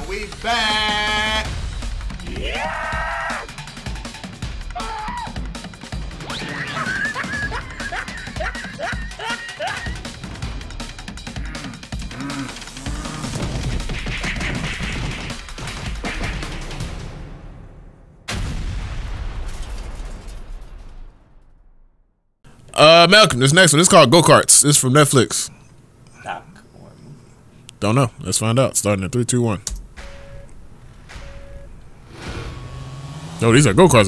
And we back. Yeah. Malcolm, this next one, this is called Go-Karts. This is from Netflix. Don't know. Let's find out. Starting in 3, 2, 1. No, these are go-karts.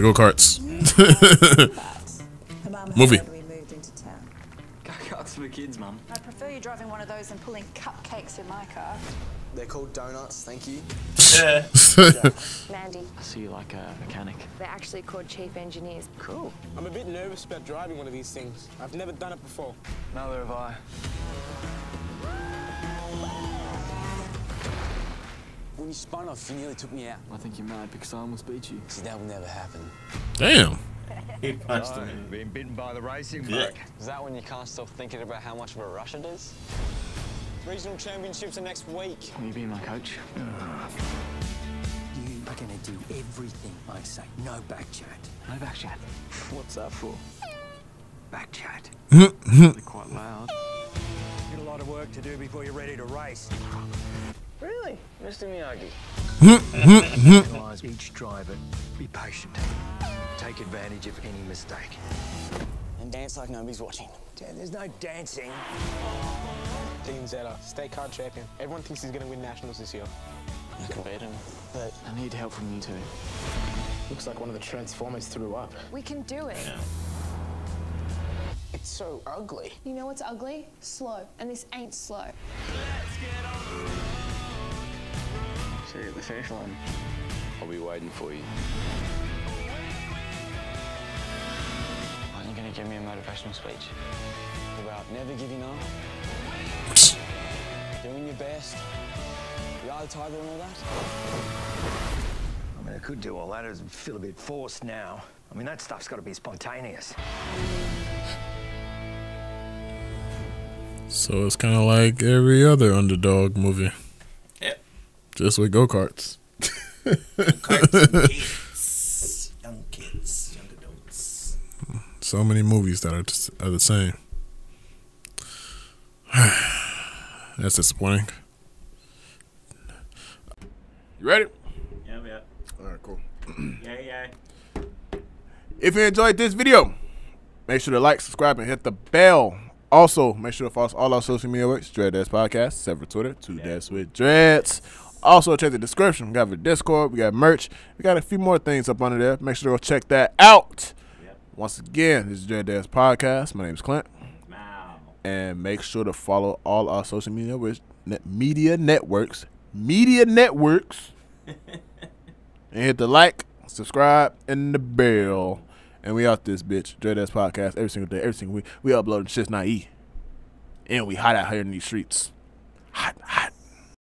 Movie. Go-karts for kids, Mum. I prefer you driving one of those and pulling cupcakes in my car. They're called donuts, thank you. Mandy. I see you like a mechanic. They're actually called chief engineers. Cool. I'm a bit nervous about driving one of these things. I've never done it before. Neither have I. When you spun off, you nearly took me out. I think you're mad because I almost beat you. See, that will never happen. Damn. He punched him. Being bitten by the racing bug. Is that when you can't stop thinking about how much of a rush it is? Regional championships are next week. Will you be my coach? You are going to do everything I say. No back chat. No back chat. What's that for? Back chat. They're quite loud. Got a lot of work to do before you're ready to race. Really? Mr. Miyagi. Analyze each driver. Be patient. Take advantage of any mistake. And dance like nobody's watching. Dad, there's no dancing. Dean Zeta, state card champion. Everyone thinks he's going to win nationals this year. I can beat him, but I need help from you two. Looks like one of the Transformers threw up. We can do it. Yeah. It's so ugly. You know what's ugly? Slow. And this ain't slow. See you at the finish line. I'll be waiting for you. Aren't you going to give me a motivational speech? About never giving up? Doing your best? The eye of the tiger and all that? I mean, I could do all that. I feel a bit forced now. I mean, that stuff's got to be spontaneous. So it's kind of like every other underdog movie. Yep. Just with go-karts. Young kids, young adults. So many movies that are the same. That's disappointing. You ready? Yeah. All right, cool. Yeah. If you enjoyed this video, make sure to like, subscribe, and hit the bell. Also, make sure to follow us all our social media works. DADS Podcast, separate Twitter, 2Dads with Dreads. Also, check the description. We got a Discord, we got merch, we got a few more things up under there. Make sure to go check that out. Yep. Once again, this is DADS Podcast. My name is Clint. Wow. And make sure to follow all our social media networks. And hit the like, subscribe, and the bell. And we out this bitch. DADS Podcast every single day, every single week. We uploading shit's not E. And we hot out here in these streets. Hot.